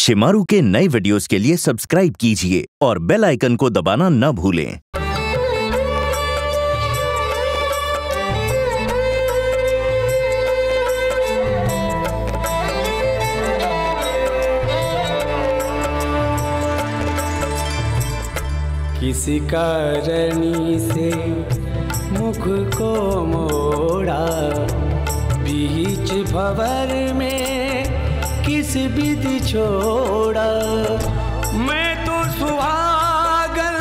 शिमारू के नए वीडियोस के लिए सब्सक्राइब कीजिए और बेल आइकन को दबाना न भूलें। किसी कारणी से मुख को मोड़ा, बीच भंवर में किस विधि छोड़ा। मैं तो सुहागन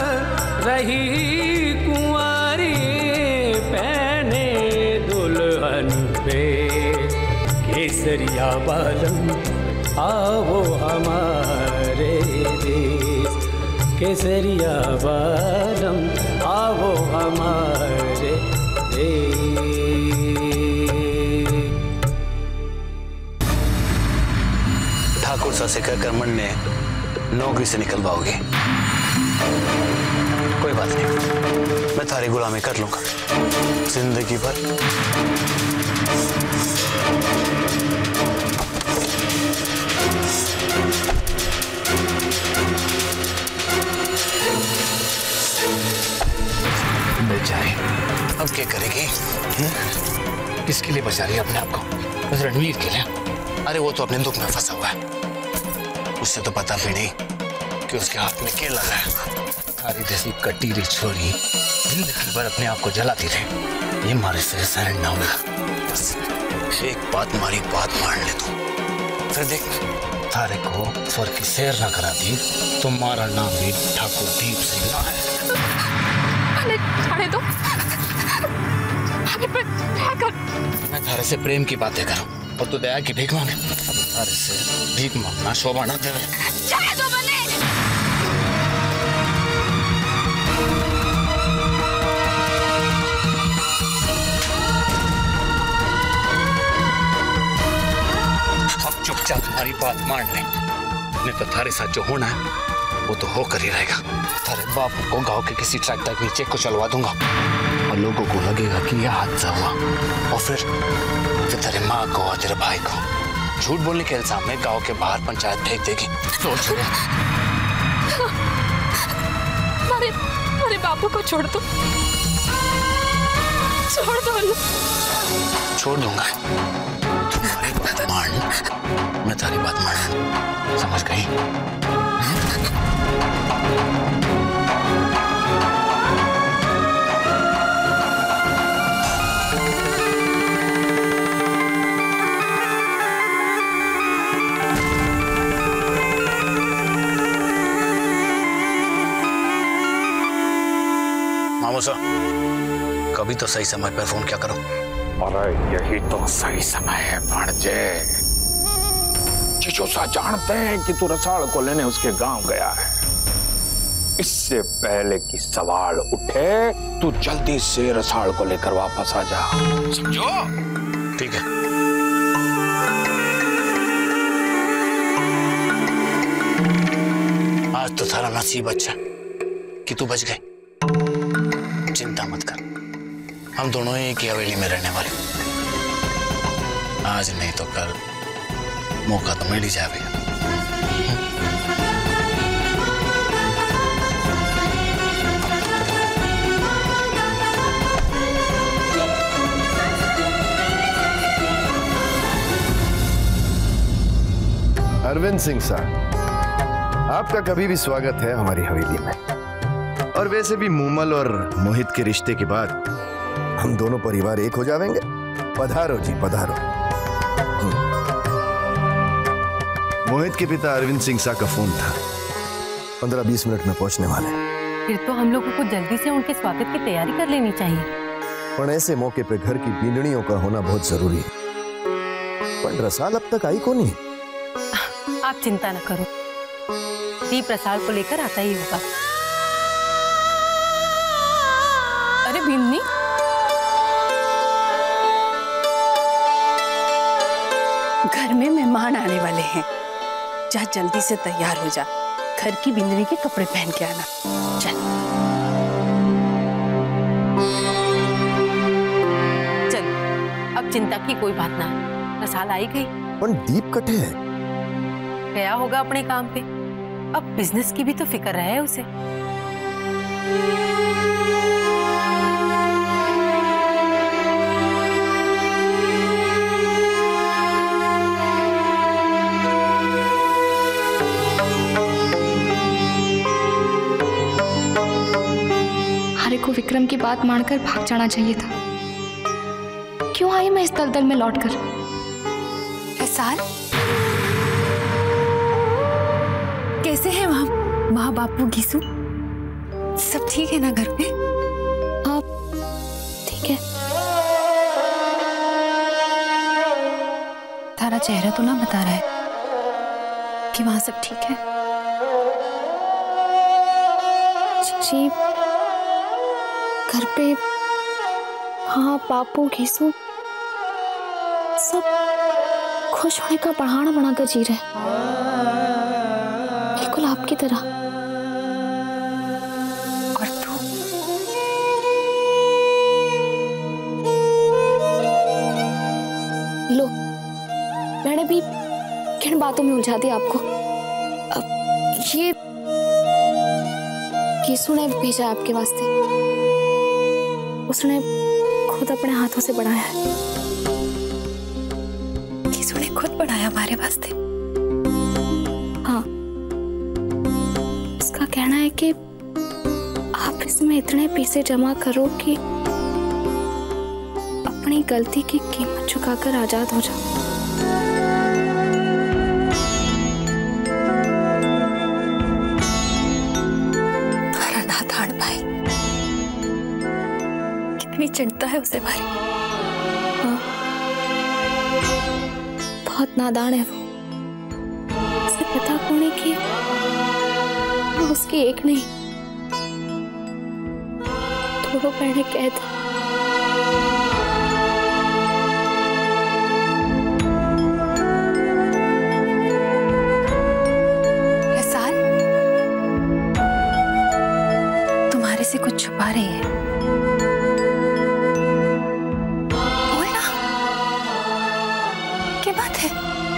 रही कुंवारी, पहने दुल्हन पे केसरिया बालम। आओ हमारे देश केसरिया बालम, आओ हमारे देश। ठाकुर सा से कहकर मन ने नौकरी से निकलवाओगे। कोई बात नहीं, मैं थारी गुलामी कर लूंगा जिंदगी भर। मिल जाए अब क्या करेगी? किसके लिए बचा रही है अपने आप को? बस रणवीर के लिए। अरे वो तो अपने दुख में फंसा हुआ है, उससे तो पता भी नहीं कि उसके हाथ में क्या लगा है। थारी जैसी कटीली छोरी जिंदगी भर अपने आप को जलाती रहे, ये मारे से सहन ना होगा। बस एक बात मारी बात मान ले तू, फिर देख थारे को स्वर्ग की सैर ना करा दी तो मारा नाम भी ठाकुर दीप सिंह ना है। दो। मैं थारे से प्रेम की बातें करूं और तू दया की भीख मांगे। थारे से भीख मांगना शोभा ना देवे। दो बने। अब चुपचाप तुम्हारी बात मान ले, नहीं तो थारे साथ जो होना है वो तो होकर ही रहेगा। थारे बापू को गांव के किसी ट्रक तक नीचे को चलवा दूंगा और लोगों को लगेगा कि यह हादसा हुआ, और फिर तेरे माँ को और तेरे भाई को झूठ बोलने के इल्जाम में गांव के बाहर पंचायत फेंक देगी। सोच ले। मेरे बापू को छोड़ दो, छोड़ दो। छोड़ दूंगा। तुम्हारी बात मान, मैं तारी बात मान, समझ गई? मामूसा, कभी तो सही समय पर फोन क्या करो। अरे यही तो सही समय है भाणजे। चिचोसा जानते हैं कि तू रसाल को लेने उसके गांव गया है। इससे पहले कि सवाल उठे तू जल्दी से रसाल को लेकर वापस आ जा, समझो? ठीक है। आज तो थारा नसीब अच्छा कि तू बच गए। चिंता मत कर, हम दोनों एक ही हवेली में रहने वाले। आज नहीं तो कल मौका तो मिल ही जाएगा। अरविंद सिंह साहब, आपका कभी भी स्वागत है हमारी हवेली में। और वैसे भी मूमल और मोहित के रिश्ते के बाद हम दोनों परिवार एक हो जाएंगे। पधारो जी, पधारो। मोहित के पिता अरविंद सिंह साहब का फोन था, 15-20 मिनट में पहुंचने वाले। फिर तो हम लोगों को जल्दी से उनके स्वागत की तैयारी कर लेनी चाहिए। पर ऐसे मौके पे घर की बींदड़ियों का होना बहुत जरूरी है। पर रसाल अब तक आई कौन नहीं। आप चिंता न करो, दीप रसाल को लेकर आता ही होगा। अरे भीमनी, घर में मेहमान आने वाले हैं, जा जल्दी से तैयार हो जा। घर की बिंदनी के कपड़े पहन के आना। चल चल, अब चिंता की कोई बात ना, रसाल आई गई। पर दीप कटे है, गया होगा अपने काम पे। अब बिजनेस की भी तो फिक्र है उसे। हारे को विक्रम की बात मानकर भाग जाना चाहिए था। क्यों आई मैं इस दलदल में लौटकर? एहसान, कैसे हैं वहाँ माँ बापू घीसू? सब ठीक है ना घर पे? हाँ ठीक है। तारा चेहरा तो ना बता रहा है कि वहाँ सब ठीक है। जी घर पे हाँ बापू घीसू सब खुश होने का बहाना बनाकर जी रहे, बिल्कुल आपकी तरह। और तू? लो मैंने भी किन बातों में उलझा दिया आपको। अब ये घीसू ने भेजा आपके वास्ते, उसने खुद अपने हाथों से बनाया है। घीसू ने खुद बनाया हमारे वास्ते? हाँ, उसका कहना है कि आप इसमें इतने पैसे जमा करो कि अपनी गलती की कीमत चुकाकर आजाद हो जाओ। तारा नादान भाई, कितनी चिंता है उसे हमारी। हाँ, बहुत नादान है वो। उसे पता कौन है कि वो उसकी एक नहीं दोनों बहनें कैद हैं। एहसान, तुम्हारे से कुछ छुपा रही है। बोलना, क्या बात है?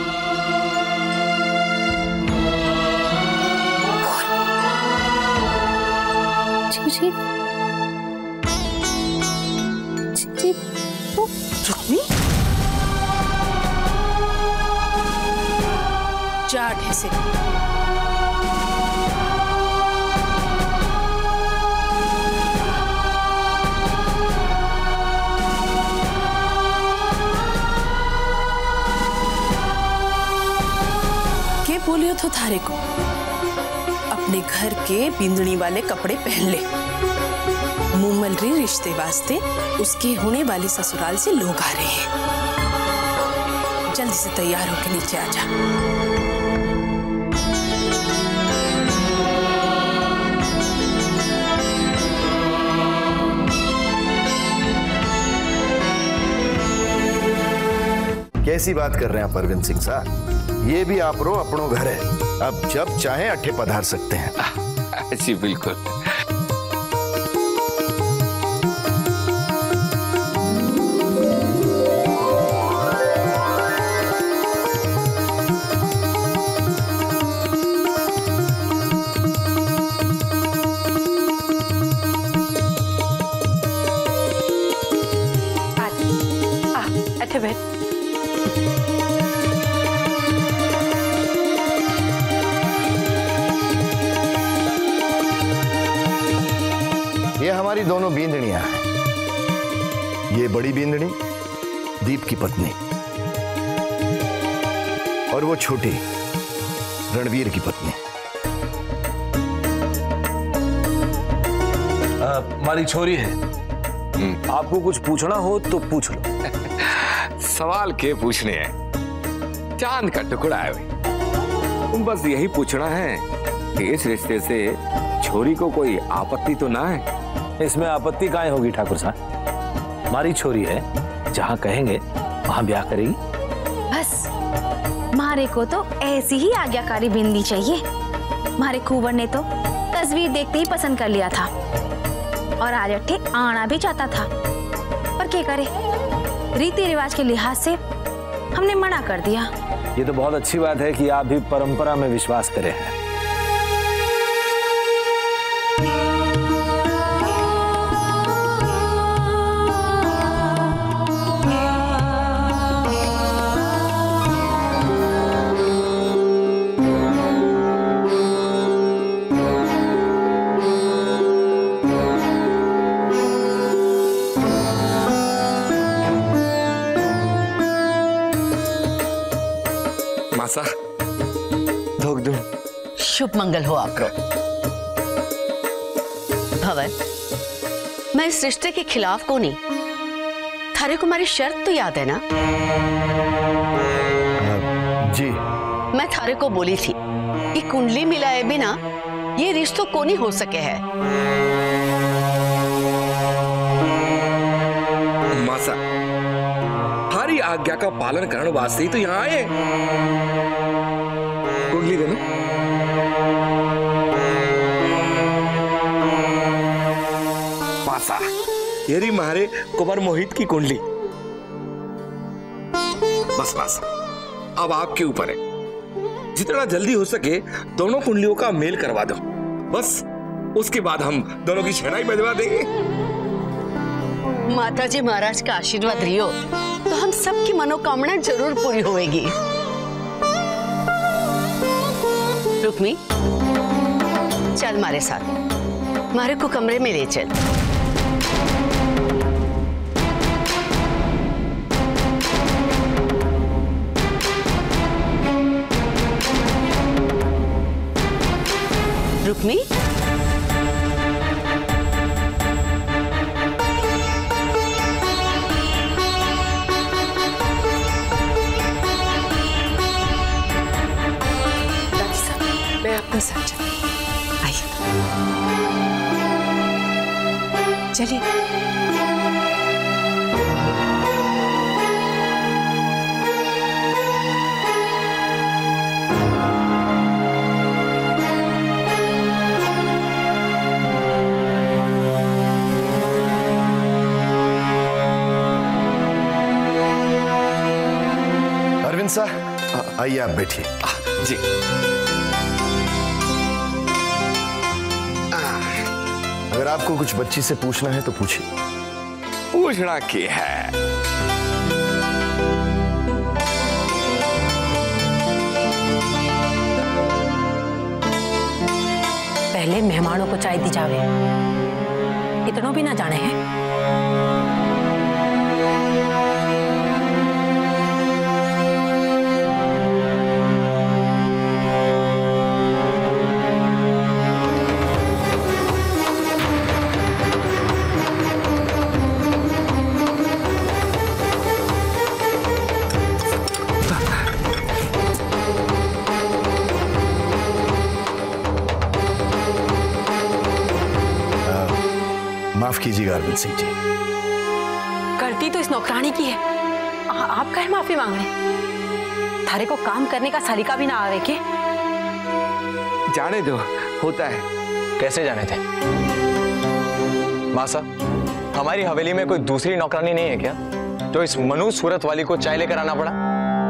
जी जी वो रुक्मी, जाट है से के बोलियो तो थारे को अपने घर के बिंदनी वाले कपड़े पहन ले। मुमलरी रिश्ते वास्ते उसके होने वाले ससुराल से लोग आ रहे हैं। जल्दी से तैयार होकर नीचे आ जा। कैसी बात कर रहे हैं परवीन सिंह साहब? ये भी आप रो अपनों घर है, अब जब चाहे अट्ठे पधार सकते हैं। जी बिल्कुल। अच्छा बैठ। ये हमारी दोनों बींदड़ियां हैं। ये बड़ी बींदड़ी दीप की पत्नी और वो छोटी रणवीर की पत्नी। हमारी छोरी है। आपको कुछ पूछना हो तो पूछ लो। सवाल के पूछने हैं? चांद का टुकड़ा है भाई। बस यही पूछना है कि इस रिश्ते से छोरी को कोई आपत्ति तो ना है? इसमें आपत्ति काहे होगी ठाकुर साहब? हमारी छोरी है, जहाँ कहेंगे वहाँ ब्याह करेगी। बस मारे को तो ऐसी ही आज्ञाकारी बिंदी चाहिए। मारे कुंवर ने तो तस्वीर देखते ही पसंद कर लिया था और आज अट्ठे आना भी चाहता था, पर क्या करे, रीति रिवाज के लिहाज से हमने मना कर दिया। ये तो बहुत अच्छी बात है कि आप भी परंपरा में विश्वास करें हैं। मासा धोक दूं। शुभ मंगल हो आपको। भवन, मैं इस रिश्ते के खिलाफ को नहीं। थारे को हमारी शर्त तो याद है ना? जी। मैं थारे को बोली थी कि कुंडली मिलाए बिना ये रिश्तों को नहीं हो सके है। मासा, हमारी आज्ञा का पालन करने वास्ते ही तो यहाँ आए। कुंडली देना। मासा, ये रही मारे कुमार मोहित की कुंडली। बस मासा, अब आपके ऊपर है। जितना जल्दी हो सके दोनों कुंडलियों का मेल करवा दो। बस उसके बाद हम दोनों की शहनाई बजवा देंगे। माता जी महाराज का आशीर्वाद रियो तो हम सबकी मनोकामना जरूर पूरी होएगी। रुक्मी, चल मारे साथ, मारे को कमरे में ले चल। रुक्मी, मैं आपके साथ चलती हूँ। आइए, चलिए। अरविंद साहब, आइए आप बैठिए। जी। अगर आपको कुछ बच्ची से पूछना है तो पूछिए। पूछना क्या है? पहले मेहमानों को चाय दी जावे, इतनों भी ना जाने हैं। माफ कीजिएगा अरविंद सिंह जी। गलती तो इस नौकरानी की है। आप कहे माफी मांग रहे? थारे को काम करने का सलीका भी ना आवे के? जाने दो, होता है। कैसे जाने थे? मासा, हमारी हवेली में कोई दूसरी नौकरानी नहीं है क्या जो इस मनु सूरत वाली को चाय लेकर आना पड़ा?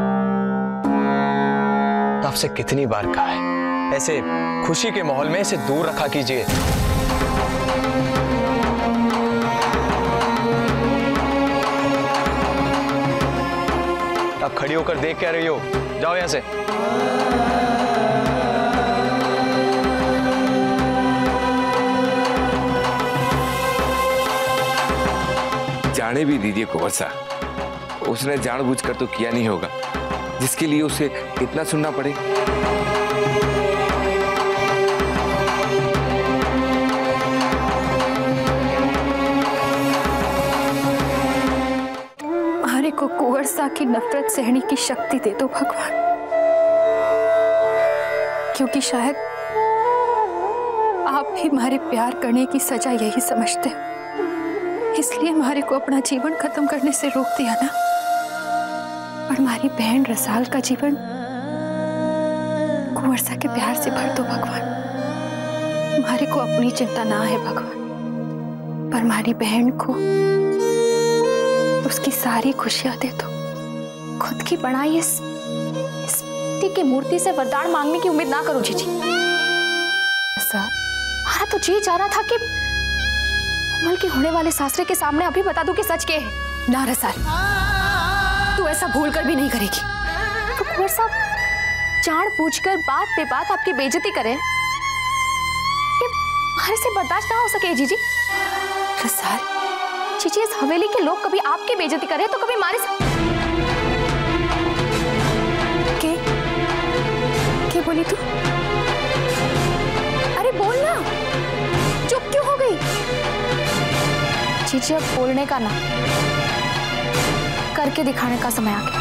आपसे कितनी बार कहा है, ऐसे खुशी के माहौल में इसे दूर रखा कीजिए। आप खड़ी होकर देख क्या रही हो? जाओ यहां से। जाने भी दीजिए कुंवर साहब, उसने जानबूझकर तो किया नहीं होगा जिसके लिए उसे इतना सुनना पड़े। हमारे को कुंवर साहब की नफरत सहने की शक्ति दे दो भगवान, क्योंकि शायद आप भी हमारे प्यार करने की सजा यही समझते हैं, इसलिए हमारे को अपना जीवन खत्म करने से रोक दिया ना। और हमारी बहन रसाल का जीवन कुंवर साहब के प्यार से भर दो भगवान। हमारे को अपनी चिंता ना है भगवान, पर हमारी बहन को उसकी सारी खुशियां दे दो। खुद की बनाई इस भगवती की मूर्ति से वरदान मांगने की उम्मीद ना करो जीजी। सर, हमारा तो जी चाह रहा था कि कोमल के होने वाले सासरे के सामने अभी बता दूं कि सच क्या है। ना रसाल, तू ऐसा भूल कर भी नहीं करेगी। तो कुंवर साहब जान पूछकर बात पे बात आपकी बेइज्जती करे, ये हमारे से बर्दाश्त ना हो सके जीजी। रसाल, जीजी इस हवेली के लोग कभी आपकी बेइज्जती करे तो कभी हमारे साथ। क्या बोली तू? अरे बोल ना, चुप क्यों हो गई? जीजी अब बोलने का ना, करके दिखाने का समय आ गया।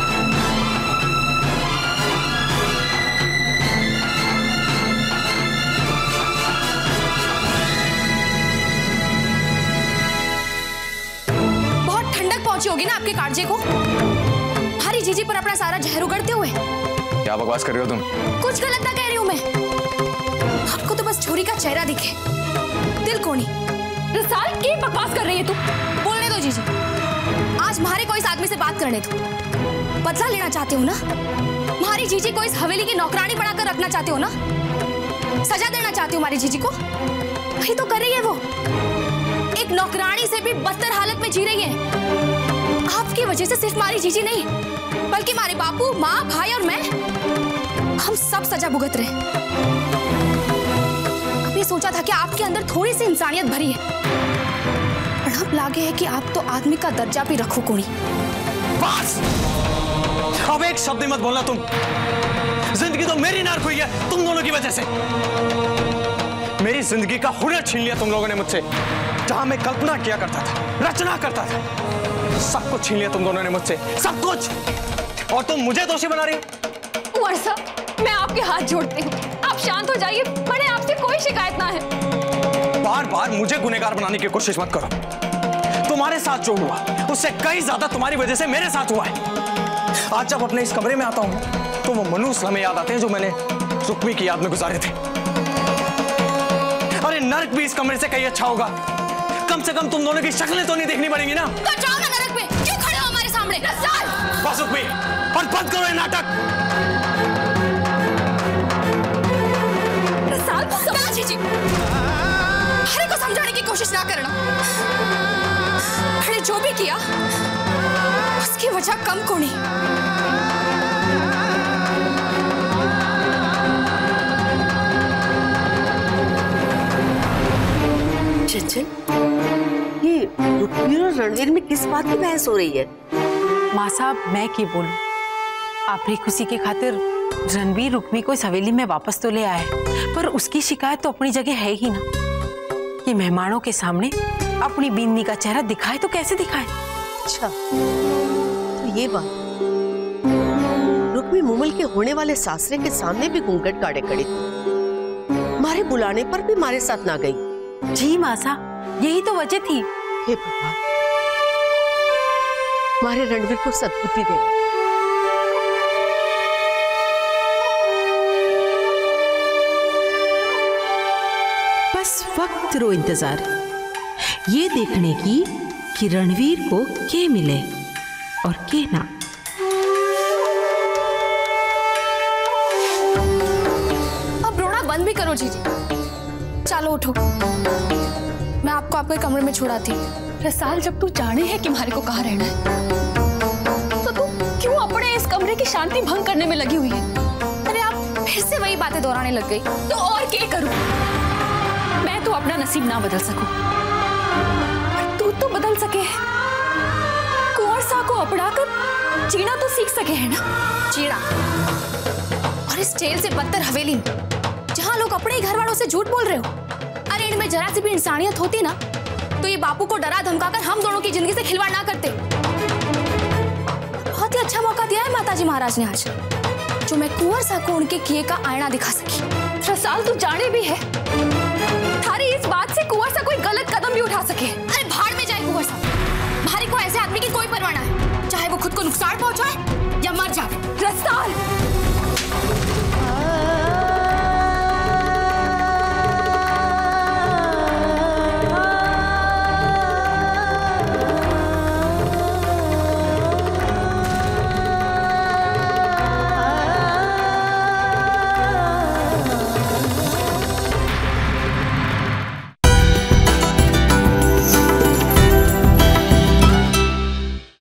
बहुत ठंडक पहुंची होगी ना आपके काटजे को, हरी जीजी पर अपना सारा जहर उगड़ते हुए। क्या बकवास कर रही हो तुम? कुछ गलत ना कह रही हूं मैं, आपको तो बस छोरी का चेहरा दिखे, दिल को नहीं। रसाल, क्या बकवास कर रही है तू? बोलने दो जीजी, आज मारे को इस आदमी से बात करने दो। बदला लेना चाहते हो ना? मारी जीजी को इस हवेली की नौकरानी बनाकर रखना चाहते हो ना? सजा देना चाहते हो मारी जीजी को? वही तो कर रही है वो, एक नौकरानी से भी बदतर हालत में जी रही है। आपकी वजह से सिर्फ मारी जीजी नहीं, बल्कि हमारे बापू, माँ, भाई और मैं, हम सब सजा भुगत रहे। कभी सोचा था कि आपके अंदर थोड़ी सी इंसानियत भरी है, पर अब लागे है कि आप तो आदमी का दर्जा भी रखो कोनी। बस, अब एक शब्द मत बोलना तुम। जिंदगी तो मेरी नर्क हुई है तुम दोनों की वजह से। मेरी जिंदगी का हुनर छीन लिया तुम लोगों ने मुझसे। जहां मैं कल्पना किया करता था, रचना करता था, सब कुछ छीन लिया तुम दोनों ने मुझसे, सब कुछ। और तुम मुझे दोषी बना रही हो। कुंवर साहब, मैं आपके हाथ जोड़ती हूँ, आप शांत हो जाइए। मैंने आपसे कोई शिकायत ना है। बार बार मुझे गुनहगार बनाने की कोशिश मत करो। तुम्हारे साथ जो हुआ उससे कई ज्यादा तुम्हारी वजह से मेरे साथ हुआ है। आज जब अपने इस कमरे में आता हूँ तो वो मनुष्य हमें याद आते हैं जो मैंने रुक्मी की याद में गुजारे थे। अरे नरक भी इस कमरे से कहीं अच्छा होगा। कम से कम तुम दोनों की शक्लें तो नहीं देखनी पड़ेंगी ना। तो जाओ ना नरक में, क्यों खड़े हो हमारे सामने? बस रुक्मी, और बंद करो ये नाटक। जीजी, हरे को समझाने की कोशिश ना करना। हरे जो भी किया उसकी वजह कम को नहीं। चंचल, ये रुक्मी और रणवीर में किस बात की बहस हो रही है? माँ साहब, मैं क्या बोलूं? आपकी खुशी के खातिर रणवीर रुक्मी को इस हवेली में वापस तो ले आए, पर उसकी शिकायत तो अपनी जगह है ही ना। कि मेहमानों के सामने अपनी बिन्नी का चेहरा दिखाए तो कैसे दिखाए? अच्छा, तो ये बात। रुक्मी मुमल के होने वाले सासरे के सामने भी घूंघट काटे खड़ी थी, मारे बुलाने पर भी मारे साथ ना गई। जी माँ साहब, यही तो वजह थी। हे भगवान, मारे रणवीर को सद्बुद्धि दे। बस वक्त रो इंतजार ये देखने की कि रणवीर को के मिले और के ना। अब रोना बंद भी करो जीजी। चलो उठो, मैं आपको आपके कमरे में छुड़ाती हूँ। रसाल, जब तू जाने है कि हमारे को कहाँ रहना है, तो तू क्यों अपने इस कमरे की शांति भंग करने में लगी हुई है? अरे आप फिर से वही बातें दोहराने लग गई। तो और क्या करूं? मैं तो अपना नसीब ना बदल सकूं, पर तू तो बदल सके है। कुंवर साहब को अपनाकर जीना तो सीख सके है ना? जीना, और इस जेल से बदतर हवेली में, जहां लोग अपने ही घर वालों से झूठ बोल रहे हो। अरे इनमें जरा सी भी इंसानियत होती ना, तो ये बापू को डरा धमकाकर हम दोनों की जिंदगी से खिलवाड़ ना करते। बहुत ही अच्छा मौका दिया है माताजी महाराज ने आज, जो मैं कुंवर साहब को उनके किए का आईना दिखा सकी। रसाल, तू जाने भी है थारी इस बात से कुंवर साहब कोई गलत कदम भी उठा सके। अरे भाड़ में जाए कुंवर साहब, भारी को ऐसे आदमी की कोई परवाह ना है, चाहे वो खुद को नुकसान पहुंचाए या मर जाए। रसाल,